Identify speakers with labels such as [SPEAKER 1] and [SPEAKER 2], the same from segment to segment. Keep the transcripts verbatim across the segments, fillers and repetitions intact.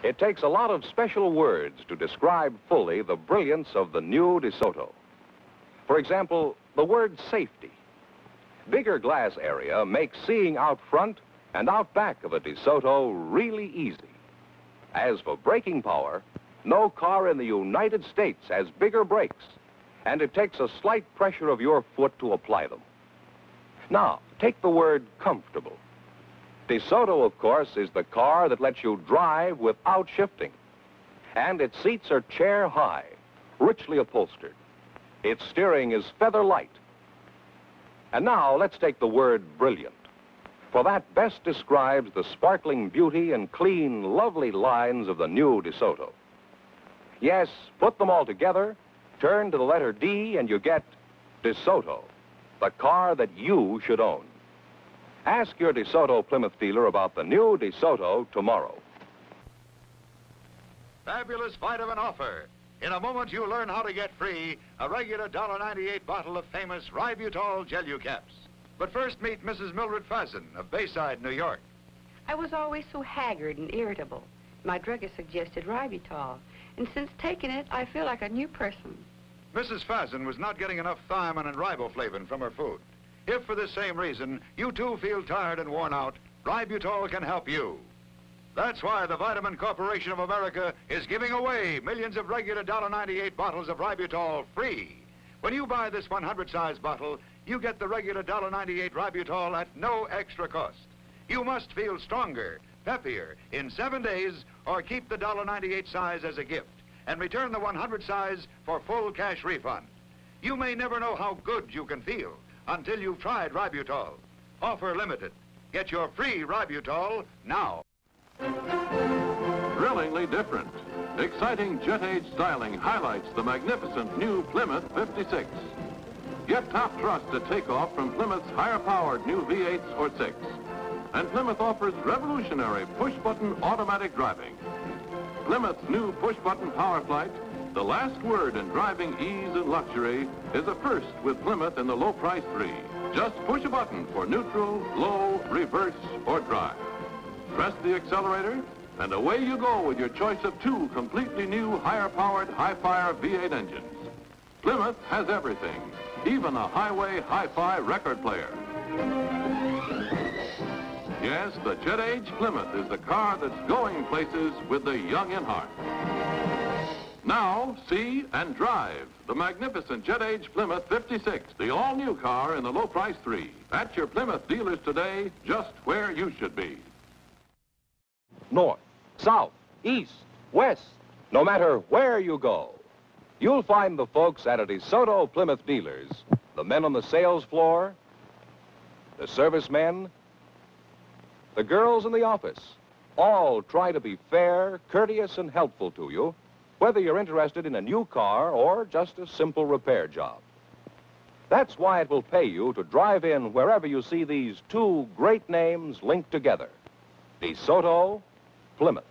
[SPEAKER 1] It takes a lot of special words to describe fully the brilliance of the new DeSoto. For example, the word safety. Bigger glass area makes seeing out front and out back of a DeSoto really easy. As for braking power, no car in the United States has bigger brakes, and it takes a slight pressure of your foot to apply them. Now, take the word comfortable. DeSoto, of course, is the car that lets you drive without shifting. And its seats are chair high, richly upholstered. Its steering is feather light. And now, let's take the word brilliant. For that best describes the sparkling beauty and clean, lovely lines of the new DeSoto. Yes, put them all together, turn to the letter D, and you get DeSoto, the car that you should own. Ask your DeSoto Plymouth dealer about the new DeSoto tomorrow.
[SPEAKER 2] Fabulous vitamin offer. In a moment, you'll learn how to get free a regular one dollar ninety-eight bottle of famous Rybutol Gelu-Caps. But first, meet Missus Mildred Fazen of Bayside, New York.
[SPEAKER 3] I was always so haggard and irritable. My druggist suggested Rybutol, and since taking it, I feel like a new person.
[SPEAKER 2] Missus Fazen was not getting enough thiamine and riboflavin from her food. If for the same reason you too feel tired and worn out, Rybutol can help you. That's why the Vitamin Corporation of America is giving away millions of regular one dollar ninety-eight bottles of Rybutol free. When you buy this one hundred size bottle, you get the regular one dollar ninety-eight Rybutol at no extra cost. You must feel stronger, peppier in seven days, or keep the one dollar ninety-eight size as a gift and return the one hundred size for full cash refund. You may never know how good you can feel until you've tried Rybutol. Offer limited. Get your free Rybutol now.
[SPEAKER 4] Thrillingly different. Exciting jet age styling highlights the magnificent new Plymouth fifty-six. Get top thrust at takeoff from Plymouth's higher-powered new V eights or six. And Plymouth offers revolutionary push-button automatic driving. Plymouth's new push-button power flight, the last word in driving ease and luxury, is a first with Plymouth in the low price three. Just push a button for neutral, low, reverse, or drive. Press the accelerator, and away you go with your choice of two completely new, higher-powered, high-fire V eight engines. Plymouth has everything, even a highway hi-fi record player. Yes, the Jet Age Plymouth is the car that's going places with the young in heart. Now, see and drive the magnificent Jet Age Plymouth fifty-six, the all-new car in the low price three. At your Plymouth dealers today, just where you should be.
[SPEAKER 1] North, south, east, west, no matter where you go, you'll find the folks at a DeSoto Plymouth dealers, the men on the sales floor, the servicemen, the girls in the office, all try to be fair, courteous, and helpful to you, whether you're interested in a new car or just a simple repair job. That's why it will pay you to drive in wherever you see these two great names linked together, DeSoto, Plymouth.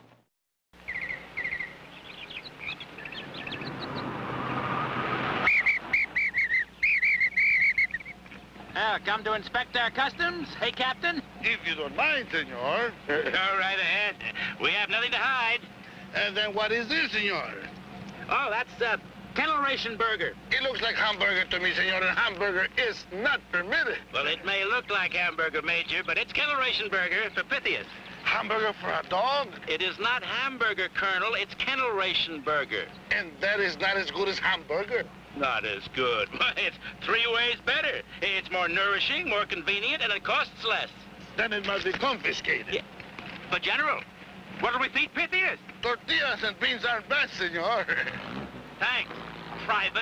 [SPEAKER 5] Uh, come to inspect our customs? Hey, Captain?
[SPEAKER 6] If you don't mind, senor.
[SPEAKER 5] Go right ahead. We have nothing to hide.
[SPEAKER 6] And then what is this, senor?
[SPEAKER 5] Oh, that's uh, kennel ration burger.
[SPEAKER 6] It looks like hamburger to me, senor, and hamburger is not permitted.
[SPEAKER 5] Well, it may look like hamburger, Major, but it's kennel ration burger for Pythias.
[SPEAKER 6] Hamburger for a dog?
[SPEAKER 5] It is not hamburger, Colonel. It's kennel ration burger.
[SPEAKER 6] And that is not as good as hamburger?
[SPEAKER 5] Not as good. It's three ways better. It's more nourishing, more convenient, and it costs less.
[SPEAKER 6] Then it must be confiscated.
[SPEAKER 5] Yeah. But, General, what'll we feed Pythias?
[SPEAKER 6] Tortillas and beans aren't bad, senor.
[SPEAKER 5] Thanks, Private.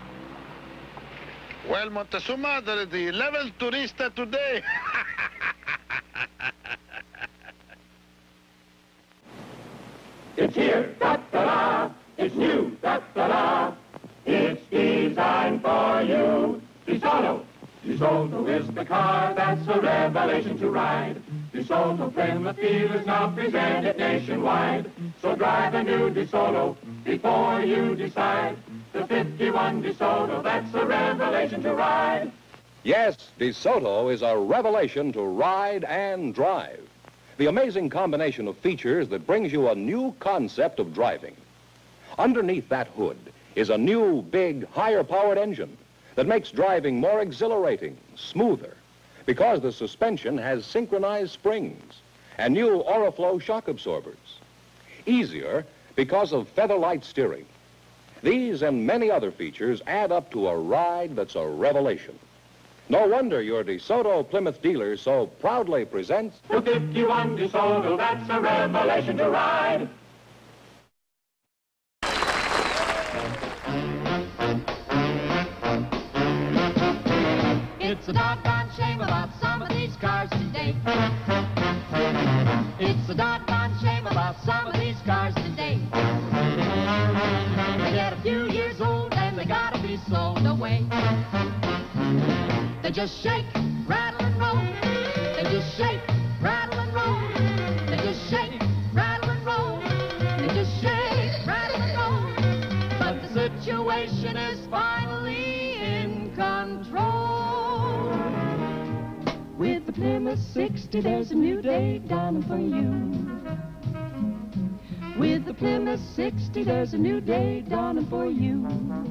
[SPEAKER 6] Well, Montezuma, they're the eleventh turista today.
[SPEAKER 7] It's here, da-da-da. It's new, da-da-da. It's designed for you. DeSoto. DeSoto is the car that's a revelation to ride. DeSoto Plymouth dealers now present it nationwide. So drive a new DeSoto before you decide. The fifty-one DeSoto, that's a revelation to ride.
[SPEAKER 1] Yes, DeSoto is a revelation to ride and drive. The amazing combination of features that brings you a new concept of driving. Underneath that hood is a new, big, higher-powered engine that makes driving more exhilarating, smoother, because the suspension has synchronized springs and new Oriflow shock absorbers. Easier because of feather-light steering. These and many other features add up to a ride that's a revelation. No wonder your DeSoto Plymouth dealer so proudly presents
[SPEAKER 7] The fifty-one DeSoto, that's a revelation to ride.
[SPEAKER 8] It's a doggone shame about some of these cars today. It's a doggone shame about some of these cars today. They get a few years old and they gotta be sold away. They just shake, rattle and roll. They just shake, rattle and roll. They just shake, rattle and roll. They just shake, rattle and roll. But the situation is finally in control. With the Plymouth sixty, there's a new day dawning for you. With the Plymouth sixty, there's a new day dawning for you.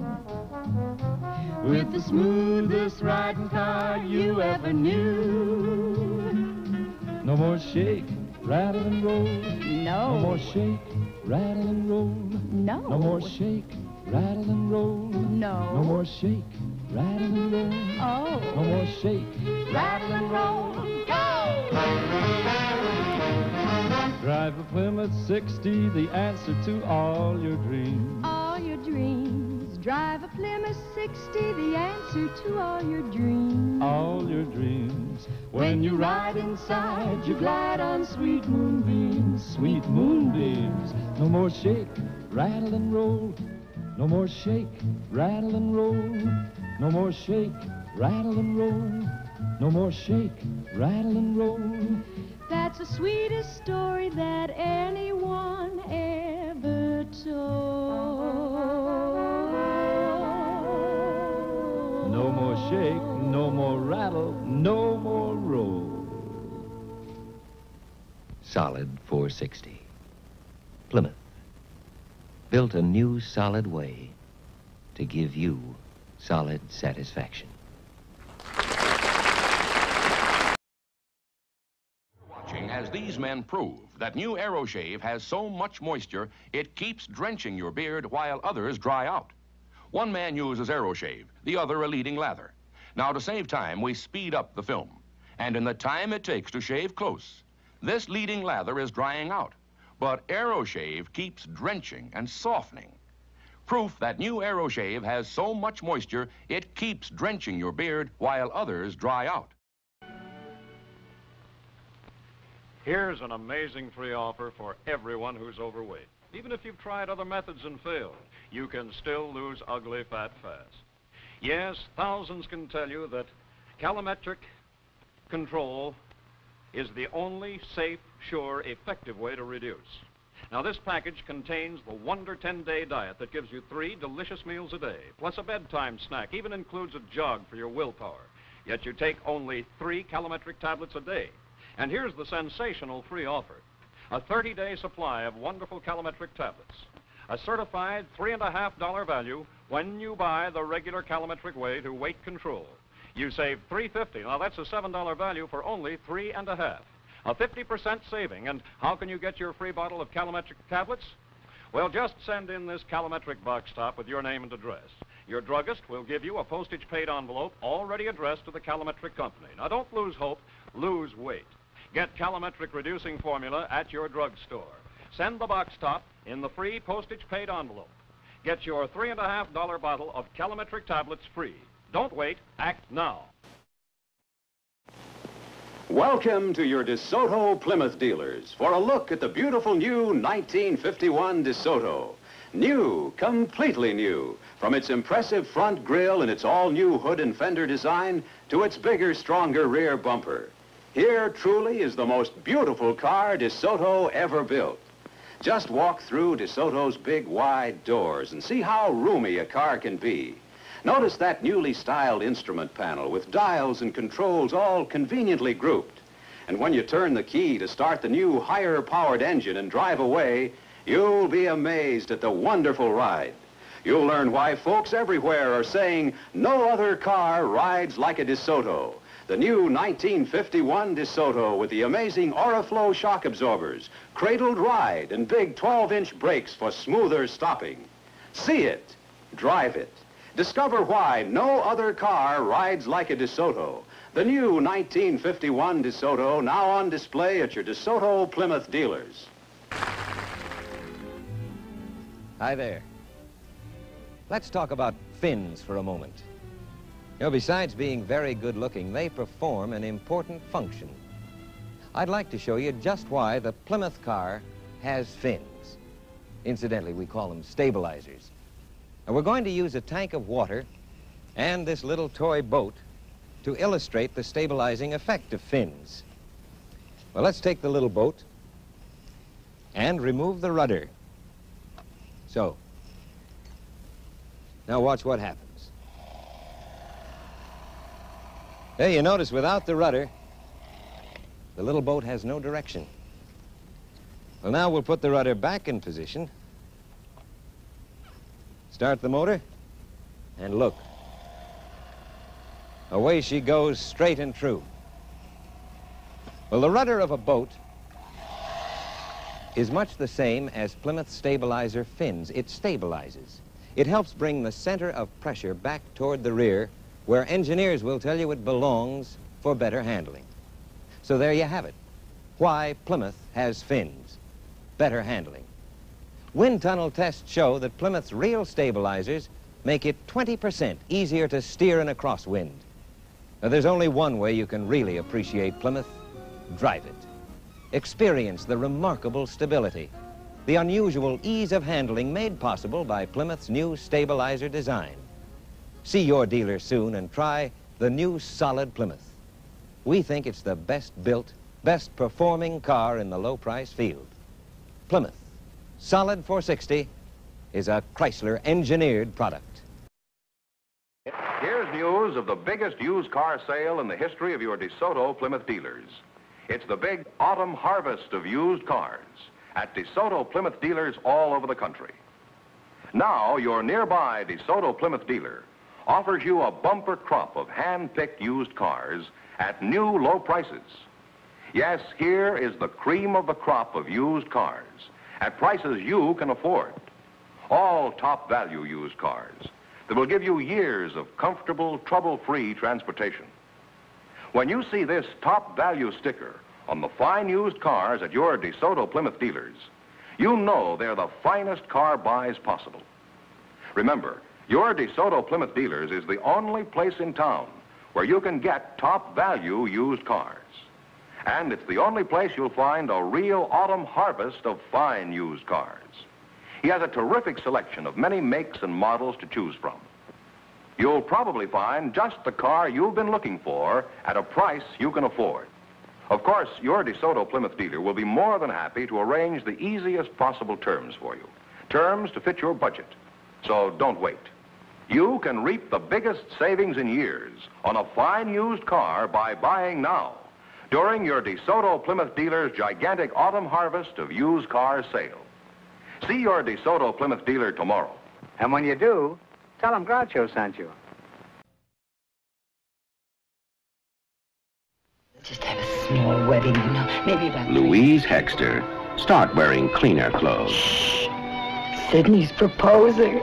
[SPEAKER 8] With the smoothest riding car you ever knew.
[SPEAKER 9] No more shake, rattle and roll.
[SPEAKER 8] No.
[SPEAKER 9] No more shake, rattle and roll.
[SPEAKER 8] No.
[SPEAKER 9] No more shake, rattle and roll.
[SPEAKER 8] No.
[SPEAKER 9] No more shake, rattle and roll.
[SPEAKER 8] Oh.
[SPEAKER 9] No more shake,
[SPEAKER 8] Rattle and roll, go!
[SPEAKER 9] drive a Plymouth sixty, the answer to all your dreams.
[SPEAKER 8] All your dreams. Drive a Plymouth sixty, the answer to all your dreams.
[SPEAKER 9] All your dreams. When you ride inside, you glide on sweet moonbeams. Sweet moonbeams. No more shake, rattle and roll. No more shake, rattle and roll. No more shake, rattle and roll. No more shake, rattle and roll.
[SPEAKER 8] That's the sweetest story that anyone ever told.
[SPEAKER 9] No more shake, no more rattle, no more roll.
[SPEAKER 10] Solid four sixty. Plymouth. Built a new solid way to give you solid satisfaction.
[SPEAKER 11] Watching as these men prove that new Aero Shave has so much moisture it keeps drenching your beard while others dry out. One man uses Aero Shave, the other a leading lather. Now, to save time, we speed up the film. And in the time it takes to shave close, this leading lather is drying out. But Aero Shave keeps drenching and softening. Proof that new Aero Shave has so much moisture it keeps drenching your beard while others dry out.
[SPEAKER 12] Here's an amazing free offer for everyone who's overweight. Even if you've tried other methods and failed, you can still lose ugly fat fast. Yes, thousands can tell you that Calometric control is the only safe, sure, effective way to reduce. Now, this package contains the Wonder ten-day diet that gives you three delicious meals a day, plus a bedtime snack, even includes a jog for your willpower. Yet you take only three Calometric tablets a day. And here's the sensational free offer. A thirty-day supply of wonderful Calometric tablets. A certified three and a half dollar value when you buy the regular Calometric way to weight control. You save three fifty. Now that's a seven dollar value for only three and a half. A fifty percent saving. And how can you get your free bottle of Calometric tablets? Well, just send in this Calometric box top with your name and address. Your druggist will give you a postage-paid envelope already addressed to the Calometric company. Now, don't lose hope, lose weight. Get Calometric reducing formula at your drugstore. Send the box top in the free postage-paid envelope. Get your three and a half dollar bottle of Calometric tablets free. Don't wait, act now.
[SPEAKER 1] Welcome to your DeSoto Plymouth dealers for a look at the beautiful new nineteen fifty-one DeSoto. New, completely new, from its impressive front grille and its all-new hood and fender design to its bigger, stronger rear bumper. Here truly is the most beautiful car DeSoto ever built. Just walk through DeSoto's big, wide doors and see how roomy a car can be. Notice that newly styled instrument panel with dials and controls all conveniently grouped.
[SPEAKER 13] And when you turn the key to start the new higher-powered engine and drive away, you'll be amazed at the wonderful ride. You'll learn why folks everywhere are saying no other car rides like a DeSoto. The new nineteen fifty-one DeSoto with the amazing Auroflow shock absorbers, cradled ride, and big twelve-inch brakes for smoother stopping. See it. Drive it. Discover why no other car rides like a DeSoto. The new nineteen fifty-one DeSoto, now on display at your DeSoto Plymouth dealers.
[SPEAKER 10] Hi there. Let's talk about fins for a moment. You know, besides being very good-looking, they perform an important function. I'd like to show you just why the Plymouth car has fins. Incidentally, we call them stabilizers. And we're going to use a tank of water and this little toy boat to illustrate the stabilizing effect of fins. Well, let's take the little boat and remove the rudder. So, now watch what happens. There, you notice without the rudder, the little boat has no direction. Well, now we'll put the rudder back in position, start the motor, and look. Away she goes, straight and true. Well, the rudder of a boat is much the same as Plymouth stabilizer fins. It stabilizes. It helps bring the center of pressure back toward the rear, where engineers will tell you it belongs for better handling. So there you have it. Why Plymouth has fins. Better handling. Wind tunnel tests show that Plymouth's real stabilizers make it twenty percent easier to steer in a crosswind. Now, there's only one way you can really appreciate Plymouth. Drive it. Experience the remarkable stability, the unusual ease of handling made possible by Plymouth's new stabilizer design. See your dealer soon and try the new solid Plymouth. We think it's the best built, best performing car in the low price field. Plymouth, solid four sixty, is a Chrysler engineered product.
[SPEAKER 1] Here's news of the biggest used car sale in the history of your DeSoto Plymouth dealers. It's the big autumn harvest of used cars at DeSoto Plymouth dealers all over the country. Now, your nearby DeSoto Plymouth dealer offers you a bumper crop of hand-picked used cars at new low prices. Yes, here is the cream of the crop of used cars at prices you can afford. All top-value used cars that will give you years of comfortable, trouble-free transportation. When you see this top-value sticker on the fine used cars at your DeSoto Plymouth dealers, you know they're the finest car buys possible. Remember, your DeSoto Plymouth dealers is the only place in town where you can get top-value used cars. And it's the only place you'll find a real autumn harvest of fine used cars. He has a terrific selection of many makes and models to choose from. You'll probably find just the car you've been looking for at a price you can afford. Of course, your DeSoto Plymouth dealer will be more than happy to arrange the easiest possible terms for you. Terms to fit your budget. So don't wait. You can reap the biggest savings in years on a fine used car by buying now during your DeSoto Plymouth dealer's gigantic autumn harvest of used car sale. See your DeSoto Plymouth dealer tomorrow.
[SPEAKER 14] And when you do, tell them Groucho sent you.
[SPEAKER 3] Just have a small wedding, you know. Maybe about
[SPEAKER 15] Louise Hexter, start wearing cleaner clothes.
[SPEAKER 3] Sydney's proposing.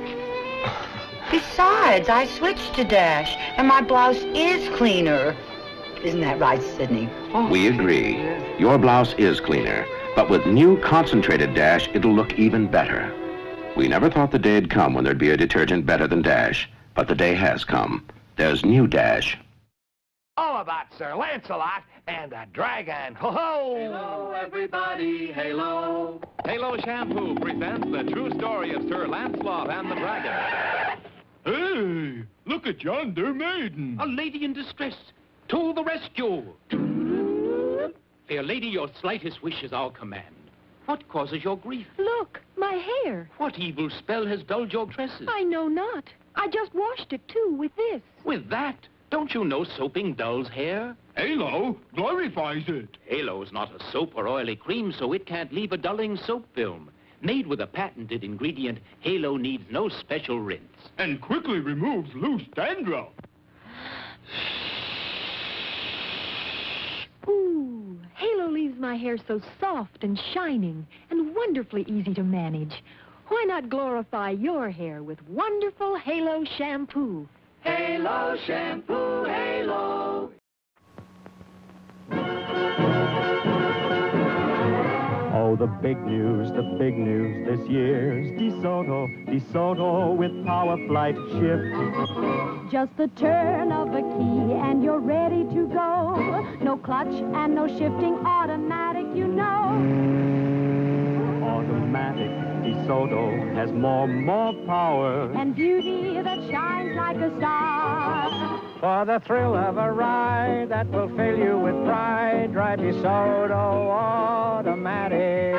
[SPEAKER 3] Besides, I switched to Dash, and my blouse is cleaner. Isn't that right, Sydney? Oh.
[SPEAKER 15] We agree. Your blouse is cleaner, but with new concentrated Dash, it'll look even better. We never thought the day'd come when there'd be a detergent better than Dash, but the day has come. There's new Dash.
[SPEAKER 16] All about Sir Lancelot and the dragon. Ho-ho!
[SPEAKER 17] Halo, everybody, halo.
[SPEAKER 4] Halo Shampoo presents the true story of Sir Lancelot and the dragon.
[SPEAKER 18] Hey, look at yonder maiden.
[SPEAKER 17] A lady in distress. To the rescue. Fair lady, your slightest wish is our command. What causes your grief?
[SPEAKER 19] Look, my hair.
[SPEAKER 17] What evil spell has dulled your tresses?
[SPEAKER 19] I know not. I just washed it, too, with this.
[SPEAKER 17] With that? Don't you know soaping dulls hair?
[SPEAKER 18] Halo glorifies it.
[SPEAKER 17] Halo's not a soap or oily cream, so it can't leave a dulling soap film. Made with a patented ingredient, Halo needs no special rinse.
[SPEAKER 18] And quickly removes loose dandruff.
[SPEAKER 19] Ooh, Halo leaves my hair so soft and shining and wonderfully easy to manage. Why not glorify your hair with wonderful Halo shampoo?
[SPEAKER 8] Halo shampoo, Halo.
[SPEAKER 9] Oh, the big news, the big news this year's DeSoto, DeSoto with Power Flight Shift.
[SPEAKER 20] Just the turn of a key and you're ready to go. No clutch and no shifting, automatic, you know.
[SPEAKER 9] Automatic, DeSoto has more, more power.
[SPEAKER 20] And beauty that shines like a star.
[SPEAKER 14] For the thrill of a ride that will fill you with pride, drive DeSoto automatic.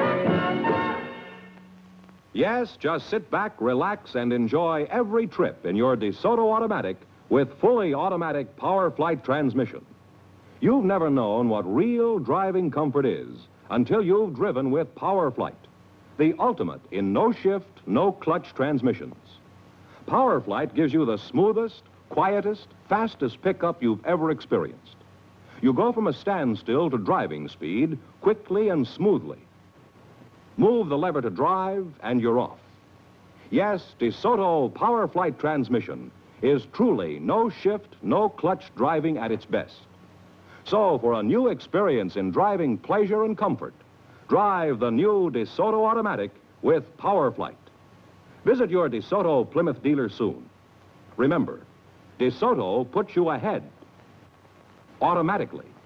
[SPEAKER 1] Yes, just sit back, relax, and enjoy every trip in your DeSoto automatic with fully automatic Power Flight transmission. You've never known what real driving comfort is until you've driven with Power Flight, the ultimate in no-shift, no-clutch transmissions. Power Flight gives you the smoothest, quietest, fastest pickup you've ever experienced. You go from a standstill to driving speed quickly and smoothly. Move the lever to drive, and you're off. Yes, DeSoto Power Flight transmission is truly no-shift, no-clutch driving at its best. So, for a new experience in driving pleasure and comfort, drive the new DeSoto automatic with Power Flight. Visit your DeSoto Plymouth dealer soon. Remember, DeSoto puts you ahead automatically.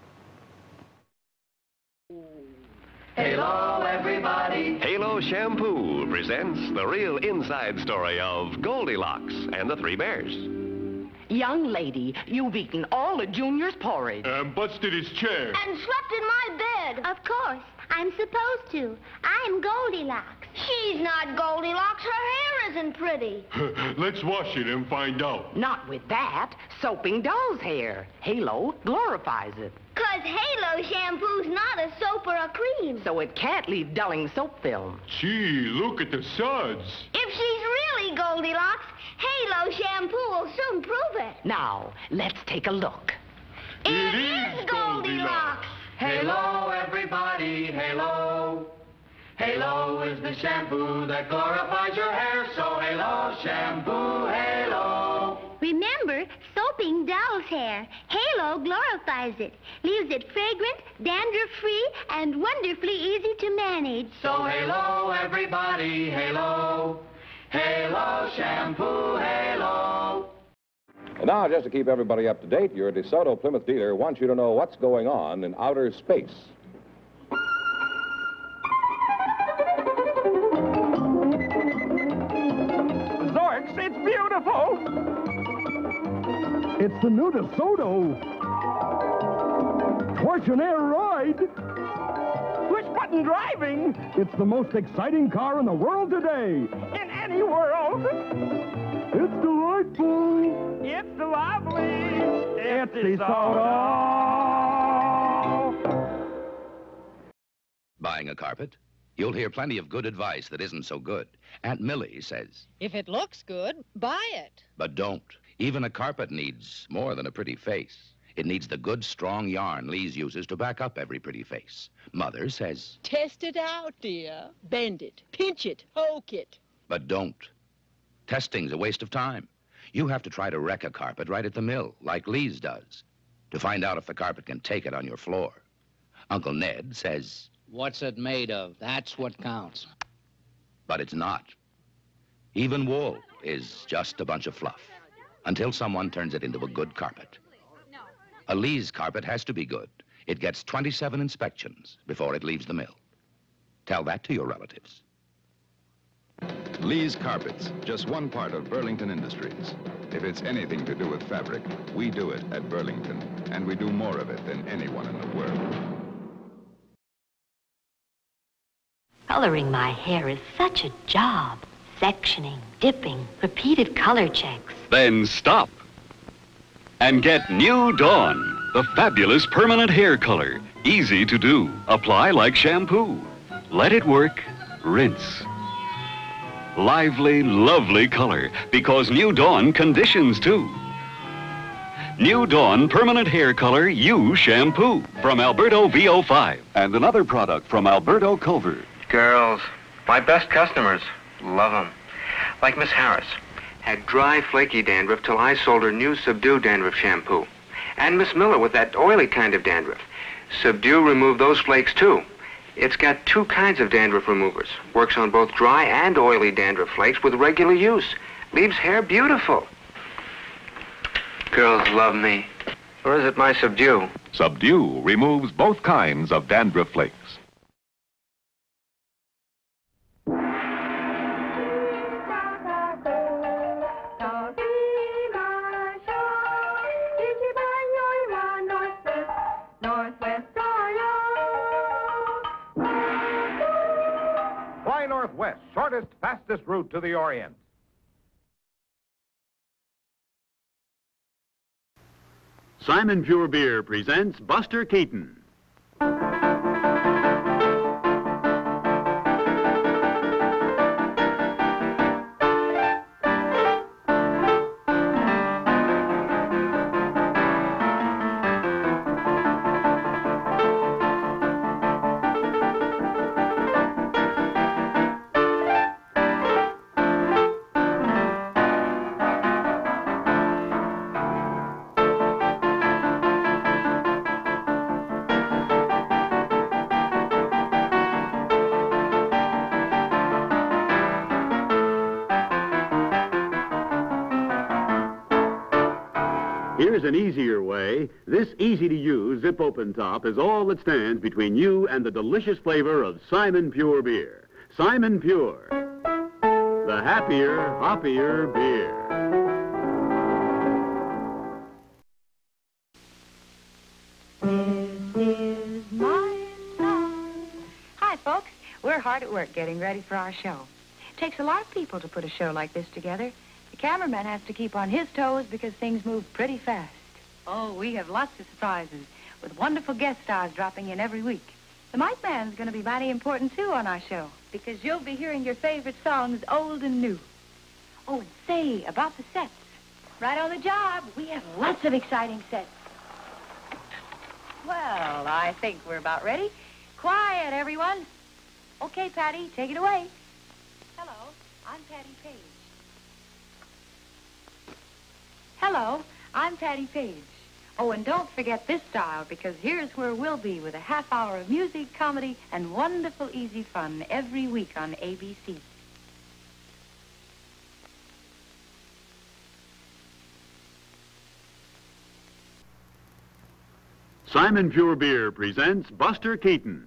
[SPEAKER 21] Halo, everybody. Halo Shampoo presents the real inside story of Goldilocks and the Three Bears.
[SPEAKER 22] Young lady, you've eaten all of Junior's porridge.
[SPEAKER 18] And busted his chair.
[SPEAKER 23] And slept in my bed. Of course. I'm supposed to. I'm Goldilocks. She's not Goldilocks. Her hair isn't pretty.
[SPEAKER 18] Let's wash it and find out.
[SPEAKER 22] Not with that. Soaping doll's hair. Halo glorifies it.
[SPEAKER 23] Because Halo shampoo's not a soap or a cream.
[SPEAKER 22] So it can't leave dulling soap film.
[SPEAKER 18] Gee, look at the suds.
[SPEAKER 23] If she's really Goldilocks, Halo shampoo will soon prove it.
[SPEAKER 22] Now, let's take a look.
[SPEAKER 23] It, it is Goldilocks. Goldilocks.
[SPEAKER 21] Halo, everybody, Halo. Halo is the shampoo that glorifies your hair, so Halo shampoo, Halo.
[SPEAKER 23] Remember, soaping doll's hair. Halo glorifies it, leaves it fragrant, dandruff-free, and wonderfully easy to manage.
[SPEAKER 21] So Halo, everybody, Halo. Halo shampoo, Halo.
[SPEAKER 1] And now, just to keep everybody up to date, your DeSoto Plymouth dealer wants you to know what's going on in outer space.
[SPEAKER 24] Zorks, it's beautiful! It's the new DeSoto Torsionaire ride. Push button driving. It's the most exciting car in the world today. In any world. It's delightful. It's lovely. It's DeSoto.
[SPEAKER 25] Buying a carpet? You'll hear plenty of good advice that isn't so good. Aunt Millie says,
[SPEAKER 26] if it looks good, buy it.
[SPEAKER 25] But don't. Even a carpet needs more than a pretty face. It needs the good, strong yarn Lee's uses to back up every pretty face. Mother says,
[SPEAKER 26] test it out, dear. Bend it, pinch it, poke it.
[SPEAKER 25] But don't. Testing's a waste of time. You have to try to wreck a carpet right at the mill, like Lee's does, to find out if the carpet can take it on your floor. Uncle Ned says,
[SPEAKER 27] what's it made of? That's what counts.
[SPEAKER 25] But it's not. Even wool is just a bunch of fluff, until someone turns it into a good carpet. A Lee's carpet has to be good. It gets twenty-seven inspections before it leaves the mill. Tell that to your relatives.
[SPEAKER 28] Lee's Carpets, just one part of Burlington Industries. If it's anything to do with fabric, we do it at Burlington, and we do more of it than anyone in the world.
[SPEAKER 29] Coloring my hair is such a job. Sectioning, dipping, repeated color checks.
[SPEAKER 30] Then stop.
[SPEAKER 2] And get New Dawn, the fabulous permanent hair color. Easy to do. Apply like shampoo. Let it work. Rinse. Lively, lovely color, because New Dawn conditions too. New Dawn Permanent Hair Color U Shampoo from Alberto V O five. And another product from Alberto Culver.
[SPEAKER 3] Girls, my best customers, love them. Like Miss Harris, had dry, flaky dandruff till I sold her new Subdue dandruff shampoo. And Miss Miller with that oily kind of dandruff. Subdue removed those flakes too. It's got two kinds of dandruff removers. Works on both dry and oily dandruff flakes with regular use. Leaves hair beautiful. Girls love me. Or is it my Subdue?
[SPEAKER 1] Subdue removes both kinds of dandruff flakes. Fly Northwest, shortest, fastest route to the Orient.
[SPEAKER 5] Simon Pure Beer presents Buster Keaton. Here's an easier way. This easy-to-use zip-open top is all that stands between you and the delicious flavor of Simon Pure Beer. Simon Pure, the happier, hoppier beer.
[SPEAKER 6] This is my song. Hi, folks. We're hard at work getting ready for our show. It takes a lot of people to put a show like this together. The cameraman has to keep on his toes because things move pretty fast. Oh, we have lots of surprises with wonderful guest stars dropping in every week. The mic man's going to be mighty important, too, on our show because you'll be hearing your favorite songs old and new. Oh, and say, about the sets. Right on the job. We have lots of exciting sets. Well, I think we're about ready. Quiet, everyone. Okay, Patti, take it away. Hello, I'm Patti Page. Hello, I'm Patti Page. Oh, and don't forget this dial, because here's where we'll be with a half hour of music, comedy, and wonderful easy fun every week on A B C.
[SPEAKER 5] Simon Pure Beer presents Buster Keaton.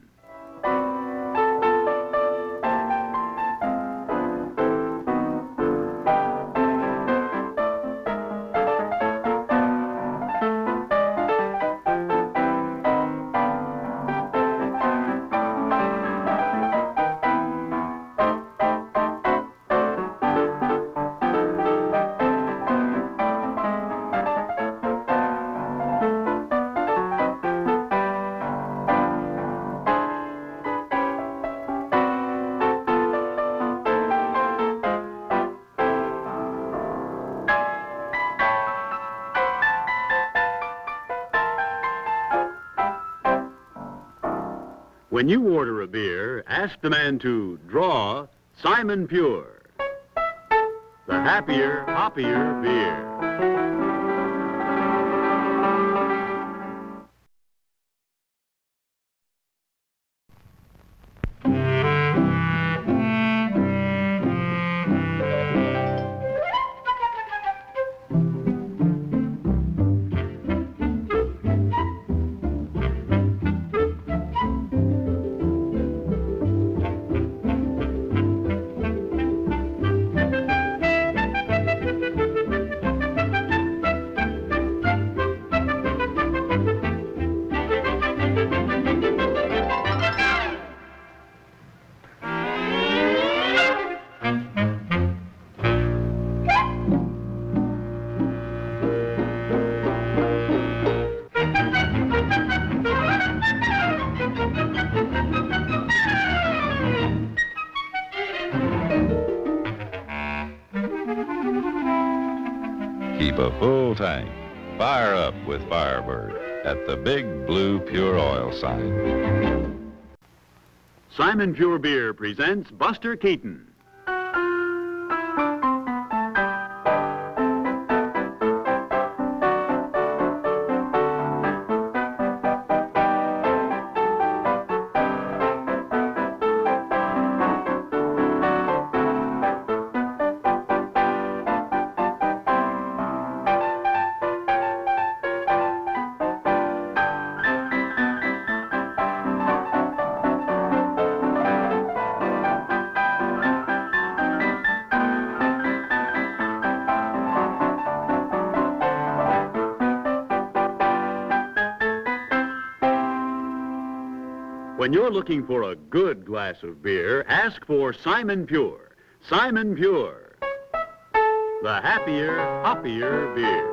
[SPEAKER 5] When you order a beer, ask the man to draw Simon Pure, the happier, hoppier beer.
[SPEAKER 4] keep a full tank. Fire up with Firebird at the big blue pure oil sign.
[SPEAKER 5] Simon Pure Beer presents Buster Keaton. When you're looking for a good glass of beer, ask for Simon Pure. Simon Pure. The happier, hoppier beer.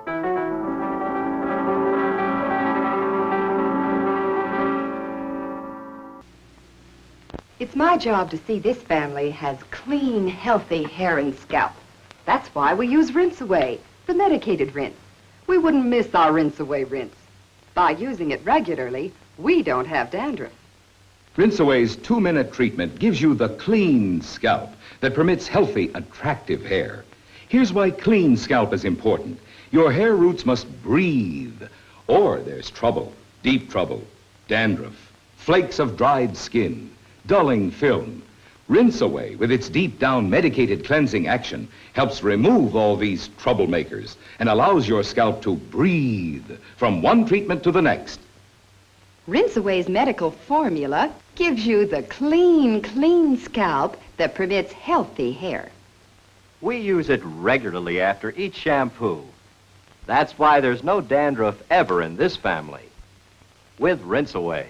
[SPEAKER 22] It's my job to see this family has clean, healthy hair and scalp. That's why we use Rinse Away, the medicated rinse. We wouldn't miss our Rinse Away rinse. By using it regularly, we don't have dandruff.
[SPEAKER 7] Rinse Away's two-minute treatment gives you the clean scalp that permits healthy, attractive hair. Here's why clean scalp is important. Your hair roots must breathe, or there's trouble, deep trouble, dandruff, flakes of dried skin, dulling film. Rinse Away, with its deep-down medicated cleansing action, helps remove all these troublemakers and allows your scalp to breathe from one treatment to the next.
[SPEAKER 22] Rinse Away's medical formula gives you the clean, clean scalp that permits healthy hair.
[SPEAKER 10] We use it regularly after each shampoo. That's why there's no dandruff ever in this family. With Rinse Away.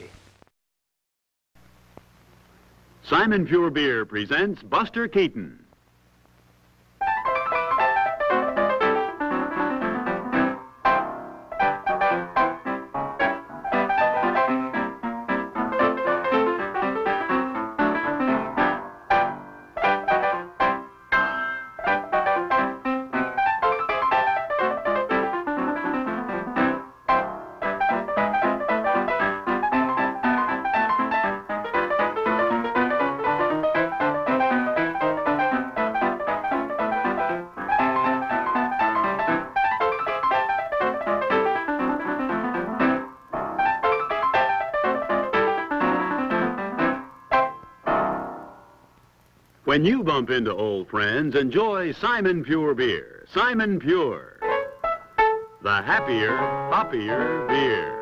[SPEAKER 5] Simon Pure Beer presents Buster Keaton. When you bump into old friends, enjoy Simon Pure Beer. Simon Pure. The happier, hoppier beer.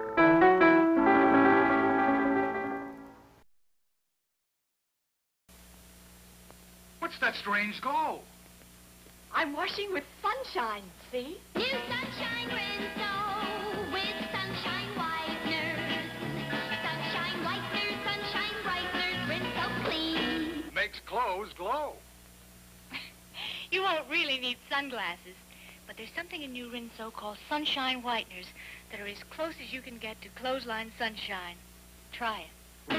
[SPEAKER 11] What's that strange glow?
[SPEAKER 19] I'm washing with sunshine, see?
[SPEAKER 23] New Sunshine Rinso with sunshine whiteners. Sunshine whiteners, sunshine brighteners, Rinso clean.
[SPEAKER 11] Makes clothes glow.
[SPEAKER 12] You won't really need sunglasses, but there's something in new Rinso called sunshine whiteners that are as close as you can get to clothesline sunshine. Try it.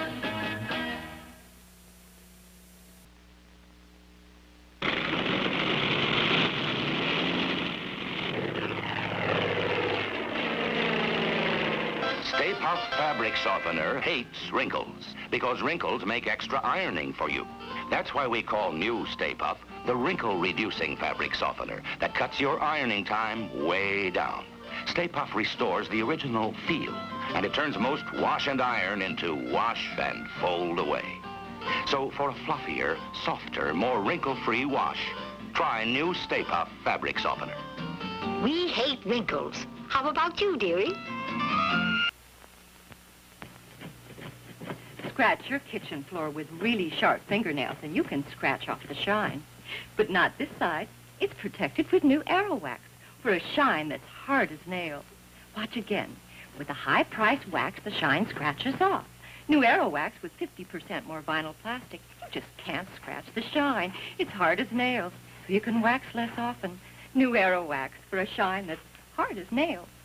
[SPEAKER 25] Sta-Puf fabric softener hates wrinkles because wrinkles make extra ironing for you. That's why we call new Sta-Puf the wrinkle-reducing fabric softener that cuts your ironing time way down. Sta-Puf restores the original feel, and it turns most wash and iron into wash and fold away. So for a fluffier, softer, more wrinkle-free wash, try new Sta-Puf fabric softener.
[SPEAKER 23] We hate wrinkles. How about you, dearie?
[SPEAKER 22] Scratch your kitchen floor with really sharp fingernails and you can scratch off the shine. But not this side. It's protected with new Aero Wax for a shine that's hard as nails. Watch again. With a high-priced wax, the shine scratches off. New Aero Wax with fifty percent more vinyl plastic. You just can't scratch the shine. It's hard as nails, so you can wax less often. New Aero Wax for a shine that's hard as nails.